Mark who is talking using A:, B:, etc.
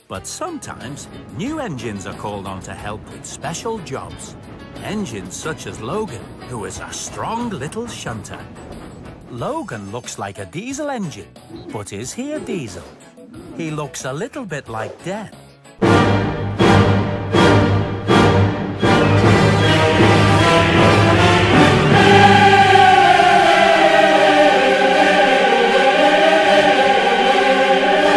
A: But sometimes, new engines are called on to help with special jobs. Engines such as Logan, who is a strong little shunter. Logan looks like a diesel engine, but is he a diesel? He looks a little bit like Den.